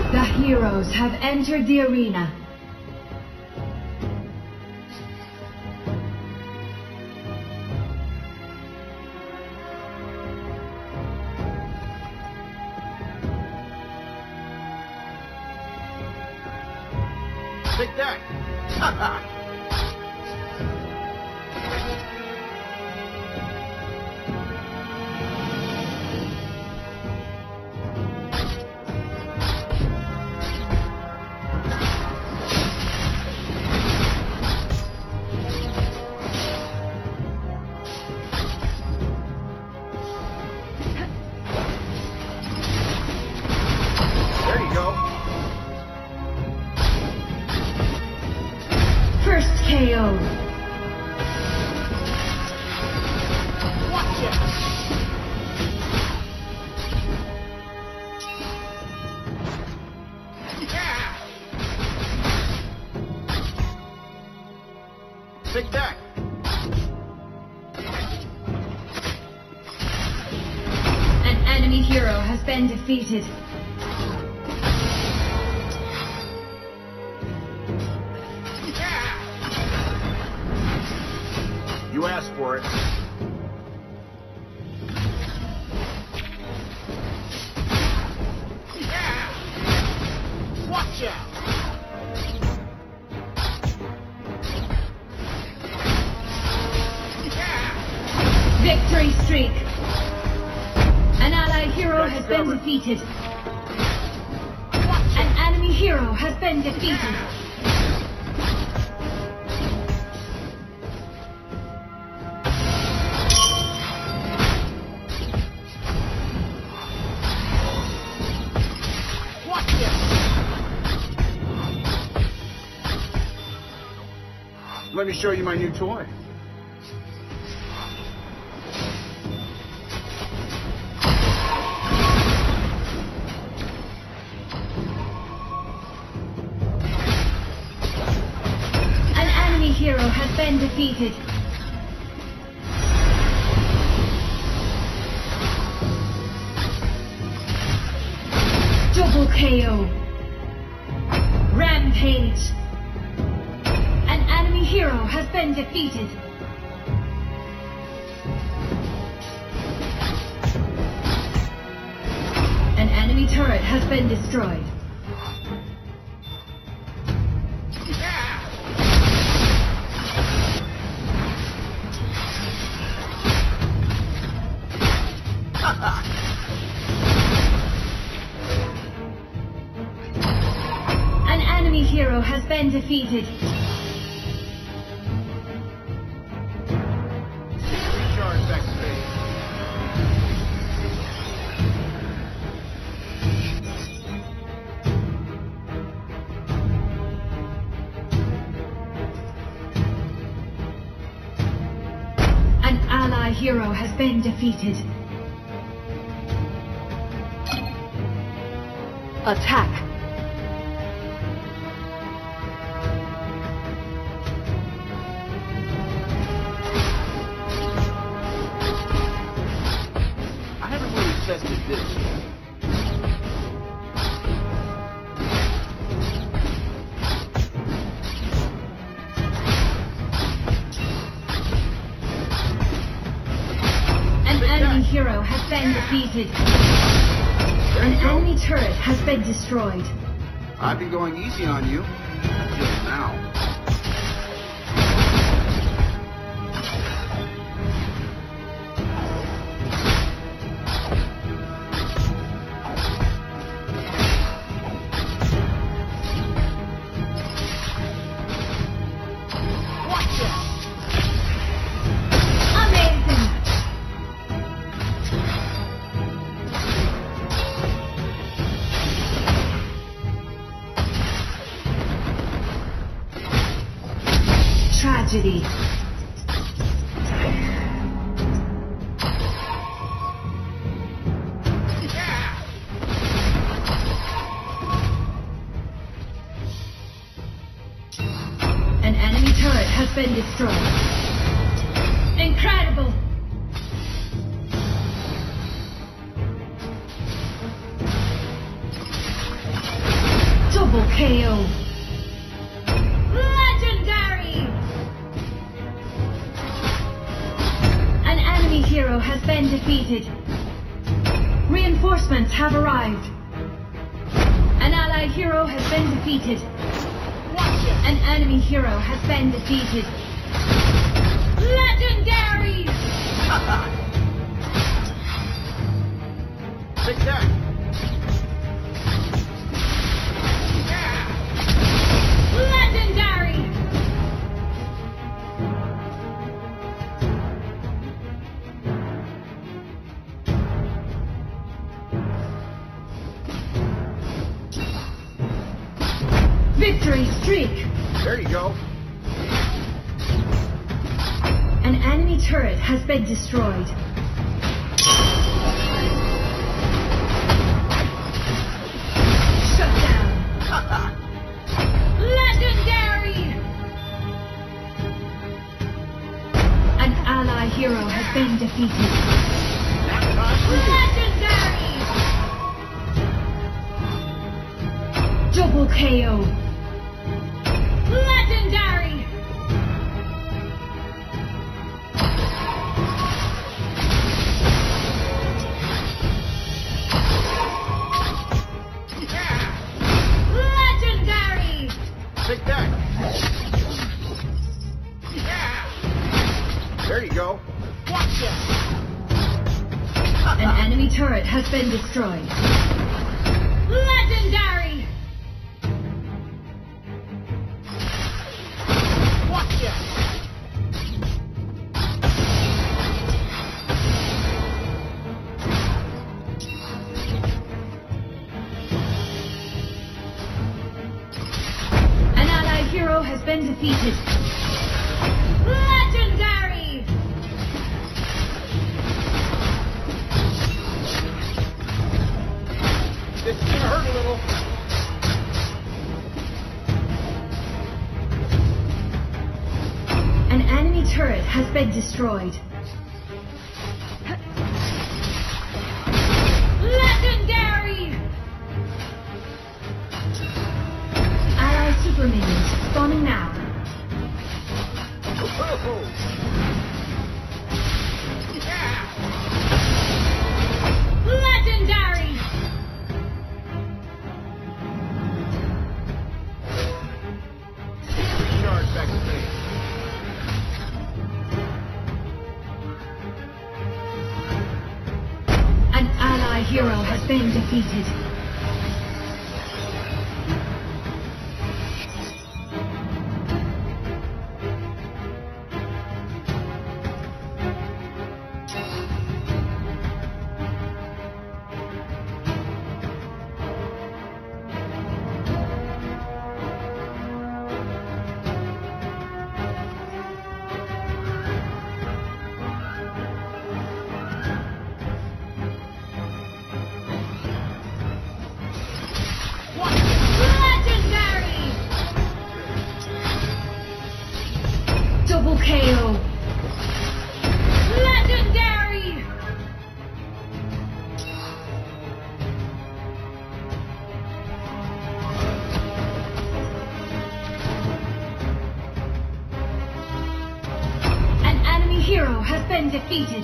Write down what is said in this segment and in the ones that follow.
The heroes have entered the arena. Take that! Ha ha! There you go. First KO. Watch it! Yeah! Take that! An enemy hero has been defeated. You asked for it. Yeah! Watch out! Yeah! Victory streak. An ally hero That's has been covered. defeated. Watch An it! enemy hero has been defeated. Watch it! Let me show you my new toy. An enemy hero has been defeated. Double KO. Rampage. An enemy hero has been defeated. An enemy turret has been destroyed. Yeah! Ha ha! An enemy hero has been defeated. Recharge backspace. An ally hero has been defeated. Attack. I haven't really tested this yet. An enemy hero has been defeated. There An you go. enemy turret has been destroyed. I've been going easy on you. Until now. Watch it! Amazing! Tragedy. Yeah! An enemy turret has been destroyed. Incredible! Double KO. Legendary! An enemy hero has been defeated. Reinforcements have arrived. An allied hero has been defeated. An enemy hero has been defeated. Legendary! Take that. Legendary! Victory streak! There you go. An enemy turret has been destroyed. Shut down. Legendary! An ally hero has been defeated. Legendary! Double KO. Legendary! Legendary! Take that. There you go. An enemy turret has been destroyed. Legendary! An allied hero has been defeated. Legendary! This is gonna hurt a little. An enemy turret has been destroyed. Legendary! Allied super minions spawning now. Legendary! Recharge back to base. An ally hero has been defeated. Legendary! Double KO. Legendary! An enemy hero has been defeated.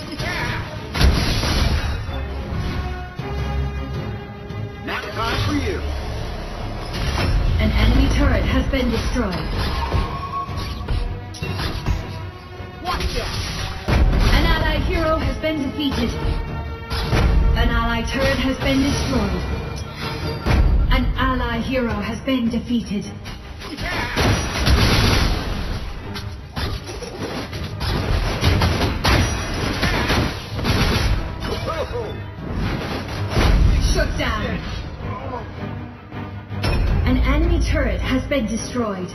Now time for you. An enemy turret has been destroyed. An allied hero has been defeated. An allied turret has been destroyed. An ally hero has been defeated. Shut down. An enemy turret has been destroyed.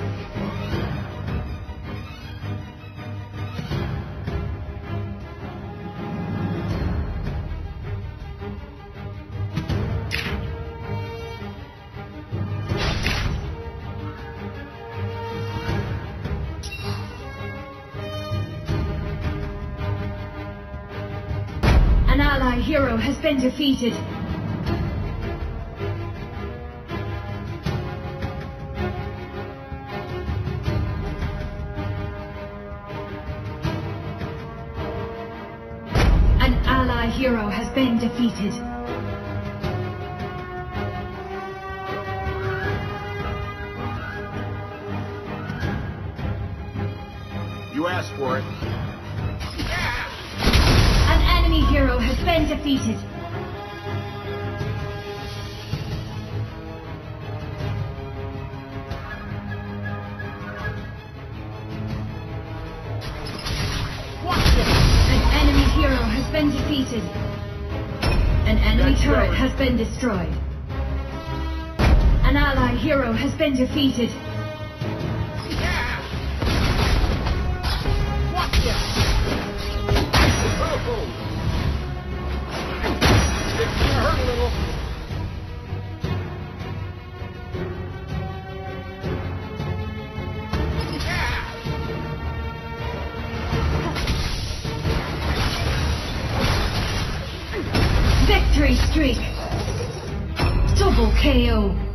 An ally hero has been defeated. hero has been defeated. You asked for it. An enemy hero has been defeated. An enemy hero has been defeated. An enemy turret has been destroyed. An ally hero has been defeated. It's gonna hurt a little. Victory streak. Double KO.